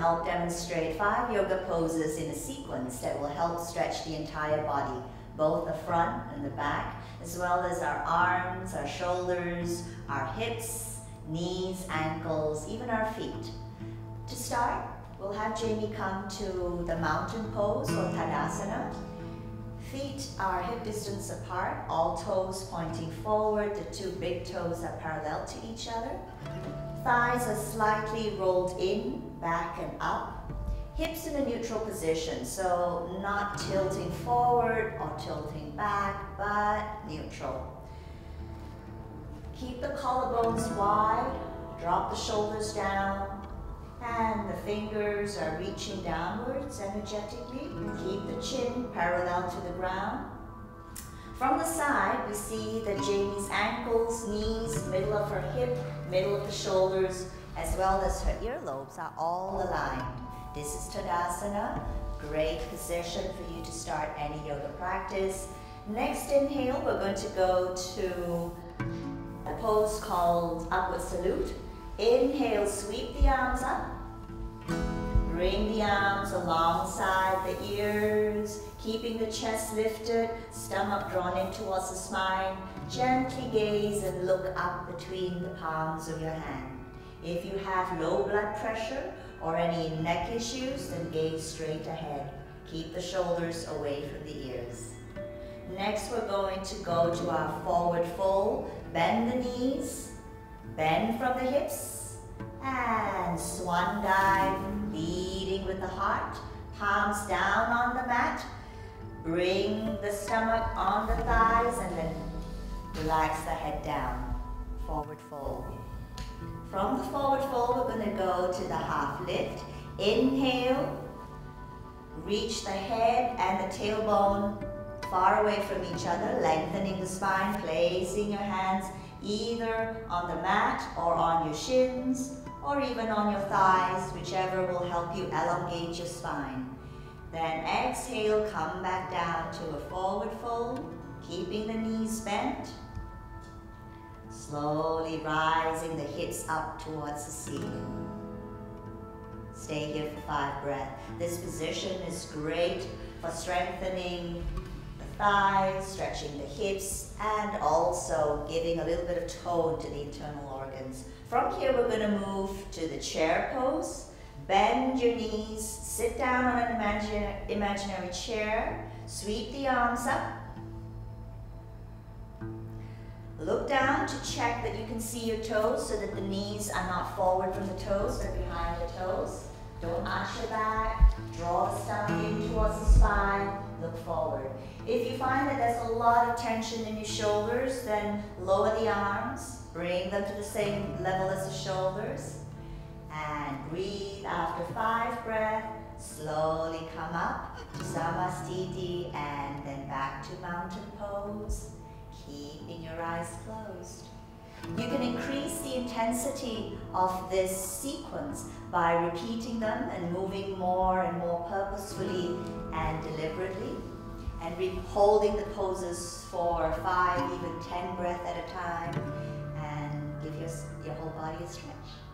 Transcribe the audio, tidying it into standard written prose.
help demonstrate 5 yoga poses in a sequence that will help stretch the entire body, both the front and the back, as well as our arms, our shoulders, our hips, knees, ankles, even our feet. To start, we'll have Jamie come to the mountain pose or Tadasana. Feet are hip distance apart, all toes pointing forward, the 2 big toes are parallel to each other. Thighs are slightly rolled in, back and up. Hips in a neutral position, so not tilting forward or tilting back, but neutral. Keep the collarbones wide, drop the shoulders down, and the fingers are reaching downwards energetically. Keep the chin parallel to the ground. From the side, we see that Jamie's ankles, knees, middle of her hip, middle of the shoulders, as well as her earlobes are all aligned. This is Tadasana, great position for you to start any yoga practice. Next inhale, we're going to go to a pose called Upward Salute. Inhale, sweep the arms up. Bring the arms alongside the ears, keeping the chest lifted, stomach drawn in towards the spine. Gently gaze and look up between the palms of your hand. If you have low blood pressure or any neck issues, then gaze straight ahead. Keep the shoulders away from the ears. Next, we're going to go to our forward fold. Bend the knees, bend from the hips, and swan dive, leading with the heart. Palms down on the mat. Bring the stomach on the thighs and then relax the head down. Forward fold. From the forward fold, we're going to go to the half lift. Inhale, reach the head and the tailbone far away from each other, lengthening the spine, placing your hands either on the mat or on your shins or even on your thighs, whichever will help you elongate your spine. Then exhale, come back down to a forward fold, keeping the knees bent. Slowly rising the hips up towards the ceiling. Stay here for 5 breaths. This position is great for strengthening the thighs, stretching the hips, and also giving a little bit of tone to the internal organs. From here, we're going to move to the chair pose. Bend your knees, sit down on an imaginary chair, sweep the arms up. Look down to check that you can see your toes so that the knees are not forward from the toes, but behind the toes. Don't arch your back, draw the stomach in towards the spine, look forward. If you find that there's a lot of tension in your shoulders, then lower the arms, bring them to the same level as the shoulders, and breathe after 5 breaths. Slowly come up to Samastiti and then back to mountain pose, keeping your eyes closed. You can increase the intensity of this sequence by repeating them and moving more and more purposefully and deliberately, and holding the poses for 5, even 10 breaths at a time, and give your whole body a stretch.